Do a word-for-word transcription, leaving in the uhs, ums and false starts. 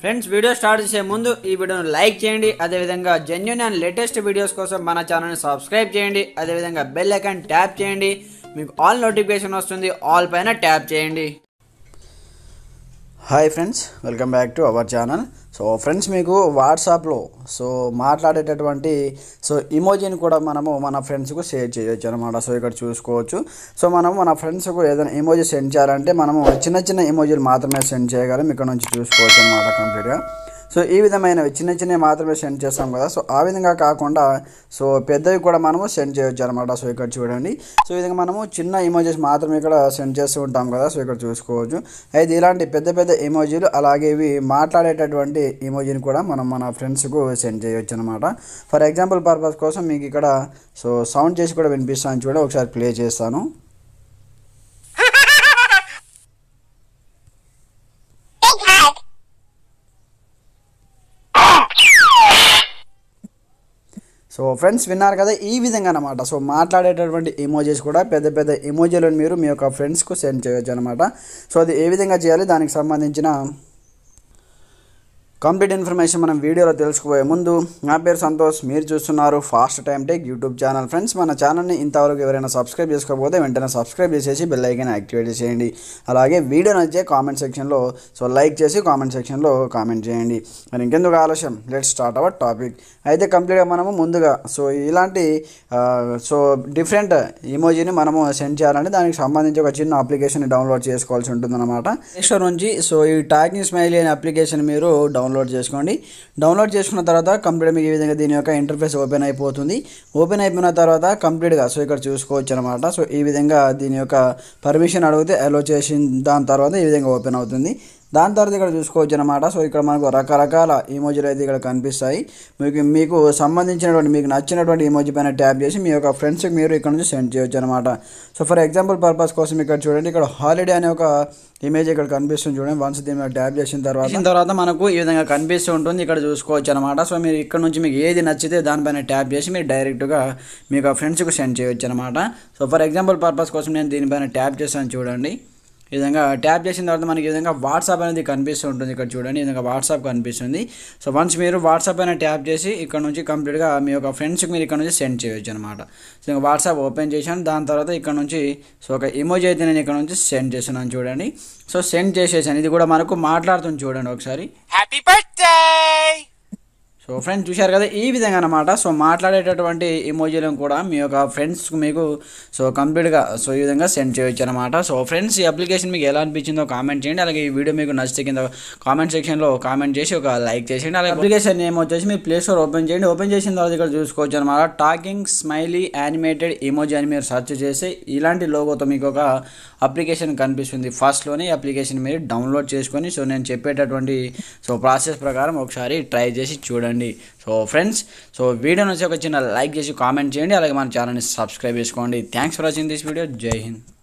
Friends video start చేసే ముందు ఈ వీడియోను లైక్ చేయండి. అదేవిధంగా జెన్యూన్ అండ్ లేటెస్ట్ వీడియోస్ కోసం మన ఛానల్ని సబ్స్క్రైబ్ చేయండి. అదేవిధంగా బెల్ ఐకాన్ ట్యాప్ చేయండి. మీకు ఆల్ నోటిఫికేషన్ వస్తుంది, ఆల్ పైన ట్యాప్ చేయండి. Hi friends, welcome back to our channel. So friends, మీకు వాట్సాప్లో సో మాట్లాడేటటువంటి సో ఇమోజీని కూడా మనము మన ఫ్రెండ్స్కు షేర్ చేయొచ్చు అనమాట. సో ఇక్కడ చూసుకోవచ్చు. సో మనం మన ఫ్రెండ్స్కు ఏదైనా ఇమోజీ సెండ్ చేయాలంటే మనము చిన్న చిన్న ఇమోజీలు మాత్రమే సెండ్ చేయగలం. ఇక్కడ నుంచి చూసుకోవచ్చు అనమాట కంప్లీట్గా. సో ఈ విధమైనవి చిన్న చిన్నవి మాత్రమే సెండ్ చేస్తాం కదా. సో ఆ విధంగా కాకుండా సో పెద్దవి కూడా మనము సెండ్ చేయొచ్చు అనమాట. సో ఇక్కడ చూడండి. సో ఈ విధంగా మనము చిన్న ఇమోజీస్ మాత్రమే ఇక్కడ సెండ్ చేస్తూ ఉంటాం కదా. సో ఇక్కడ చూసుకోవచ్చు. అయితే ఇలాంటి పెద్ద పెద్ద ఇమోజీలు అలాగే ఇవి మాట్లాడేటటువంటి ఇమోజీని కూడా మనం మన ఫ్రెండ్స్కు సెండ్ చేయొచ్చు అనమాట. ఫర్ ఎగ్జాంపుల్ పర్పస్ కోసం మీకు ఇక్కడ సో సౌండ్ చేసి కూడా వినిపిస్తాను చూడండి. ఒకసారి ప్లే చేస్తాను. సో ఫ్రెండ్స్ విన్నారు కదా, ఈ విధంగా అనమాట. సో మాట్లాడేటటువంటి ఇమోజీస్ కూడా పెద్ద పెద్ద ఇమోజీలను మీరు మీ యొక్క ఫ్రెండ్స్కు సెండ్ చేయొచ్చు అనమాట. సో అది ఏ విధంగా చేయాలి, దానికి సంబంధించిన కంప్లీట్ ఇన్ఫర్మేషన్ మనం వీడియోలో తెలుసుకోబోయే ముందు, నా పేరు సంతోష్, మీరు చూస్తున్నారు fast time tech YouTube channel. Friends, మన ఛానల్ని ఇంతవరకు ఎవరైనా సబ్స్క్రైబ్ చేసుకోకపోతే వెంటనే సబ్స్క్రైబ్ చేసేసి బెల్ ఐకాన్ యాక్టివేట్ చేయండి. అలాగే వీడియో నచ్చే కామెంట్ సెక్షన్లో సో లైక్ చేసి కామెంట్ సెక్షన్లో కామెంట్ చేయండి. మరి ఇంకెందుకు ఆలస్యం, లెట్స్ స్టార్ట్ అవర్ టాపిక్. అయితే కంప్లీట్గా మనము ముందుగా సో ఇలాంటి సో డిఫరెంట్ ఇమోజీని మనము సెండ్ చేయాలంటే దానికి సంబంధించి ఒక చిన్న అప్లికేషన్ డౌన్లోడ్ చేసుకోవాల్సి ఉంటుంది అనమాట. నెక్స్ట్ నుంచి సో ఈ టాకింగ్ స్మైలీ అనే అప్లికేషన్ మీరు డౌన్లోడ్ చేసుకోండి. డౌన్లోడ్ చేసుకున్న తర్వాత కంప్లీట్ మీకు ఈ విధంగా దీని యొక్క ఇంటర్ఫేస్ ఓపెన్ అయిపోతుంది. ఓపెన్ అయిపోయిన తర్వాత కంప్లీట్గా సో ఇక్కడ చూసుకోవచ్చు అనమాట. సో ఈ విధంగా దీని యొక్క పర్మిషన్ అడిగితే అలో చేసిన దాని తర్వాత ఈ విధంగా ఓపెన్ అవుతుంది. దాని తర్వాత ఇక్కడ చూసుకోవచ్చు అనమాట. సో ఇక్కడ మనకు రకరకాల ఇమోజీలు అయితే ఇక్కడ కనిపిస్తాయి. మీకు మీకు సంబంధించినటువంటి మీకు నచ్చినటువంటి ఇమోజీ పైన ట్యాప్ చేసి మీ యొక్క ఫ్రెండ్స్కి మీరు ఇక్కడ నుంచి సెండ్ చేయొచ్చు అనమాట. సో ఫర్ ఎగ్జాంపుల్ పర్పస్ కోసం ఇక్కడ చూడండి, ఇక్కడ హాలిడే అనే ఒక ఇమేజ్ ఇక్కడ కనిపిస్తుంది చూడండి. వన్స్ దీని మీద ట్యాప్ చేసిన తర్వాత తర్వాత మనకు ఈ విధంగా కనిపిస్తూ ఉంటుంది. ఇక్కడ చూసుకోవచ్చు అనమాట. సో మీరు ఇక్కడ నుంచి మీకు ఏది నచ్చితే దానిపైన ట్యాప్ చేసి మీరు డైరెక్ట్గా మీకు ఫ్రెండ్స్కి సెండ్ చేయొచ్చు అనమాట. సో ఫర్ ఎగ్జాంపుల్ పర్పస్ కోసం నేను దీనిపైన ట్యాప్ చేస్తాను చూడండి. ఈ విధంగా ట్యాప్ చేసిన తర్వాత మనకి ఈ విధంగా వాట్సాప్ అనేది కనిపిస్తూ ఉంటుంది. ఇక్కడ చూడండి, ఈ విధంగా వాట్సాప్ కనిపిస్తుంది. సో వన్స్ మీరు వాట్సాప్ అయినా ట్యాప్ చేసి ఇక్కడ నుంచి కంప్లీట్గా మీ యొక్క ఫ్రెండ్స్కి మీరు ఇక్కడ నుంచి సెండ్ చేయొచ్చు అనమాట. సో ఇంకా వాట్సాప్ ఓపెన్ చేశాను. దాని తర్వాత ఇక్కడ నుంచి సో ఒక ఇమోజీ అయితే నేను ఇక్కడ నుంచి సెండ్ చేస్తున్నాను చూడండి. సో సెండ్ చేసేసాను. ఇది కూడా మనకు మాట్లాడుతుంది చూడండి ఒకసారి. Happy birthday. సో ఫ్రెండ్స్ చూశారు కదా, ఈ విధంగా అనమాట. సో మాట్లాడేటటువంటి ఇమోజీలను కూడా మీ యొక్క ఫ్రెండ్స్కి మీకు సో కంప్లీట్గా సో ఈ విధంగా సెండ్ చేయొచ్చు అనమాట. సో ఫ్రెండ్స్, ఈ అప్లికేషన్ మీకు ఎలా అనిపించిందో కామెంట్ చేయండి. అలాగే ఈ వీడియో మీకు నచ్చితే కింద కామెంట్ సెక్షన్లో కామెంట్ చేసి ఒక లైక్ చేసేయండి. అలాగే అప్లికేషన్ నేమ్ వచ్చేసి మీ ప్లే స్టోర్ ఓపెన్ చేయండి. ఓపెన్ చేసిన తర్వాత ఇక్కడ చూసుకోవచ్చు అనమాట. టాకింగ్ స్మైలీ యానిమేటెడ్ ఇమోజీ అని మీరు సెర్చ్ చేసి ఇలాంటి లోగోతో మీకు ఒక అప్లికేషన్ కనిపిస్తుంది. ఫస్ట్లోనే అప్లికేషన్ మీరు డౌన్లోడ్ చేసుకొని సో నేను చెప్పేటటువంటి సో ప్రాసెస్ ప్రకారం ఒకసారి ట్రై చేసి చూడండి. సో ఫ్రెండ్స్, సో వీడియో నుంచి ఒక చిన్న లైక్ చేసి కామెంట్ చేయండి. అలాగే మన ఛానల్ని సబ్స్క్రైబ్ చేసుకోండి. Thanks for watching this video. జై హింద్.